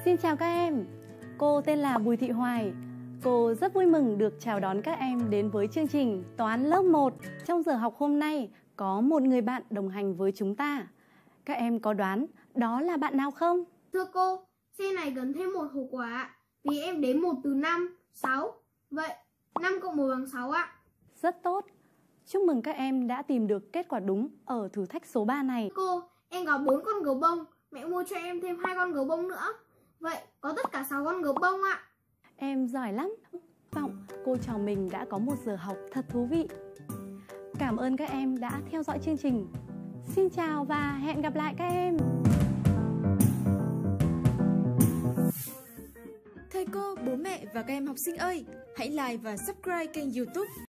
Xin chào các em, cô tên là Bùi Thị Hoài. Cô rất vui mừng được chào đón các em đến với chương trình Toán lớp 1. Trong giờ học hôm nay có một người bạn đồng hành với chúng ta. Các em có đoán đó là bạn nào không? Thưa cô, xe này gắn thêm một hộp quà vì em đếm 1 từ 5, 6. Vậy 5 cộng 1 bằng 6 ạ. Rất tốt. Chúc mừng các em đã tìm được kết quả đúng ở thử thách số 3 này. Cô, em có 4 con gấu bông, mẹ mua cho em thêm 2 con gấu bông nữa. Vậy có tất cả 6 con gấu bông ạ. Em giỏi lắm. Vọng cô trò mình đã có một giờ học thật thú vị. Cảm ơn các em đã theo dõi chương trình. Xin chào và hẹn gặp lại các em. Thầy cô, bố mẹ và các em học sinh ơi, hãy like và subscribe kênh YouTube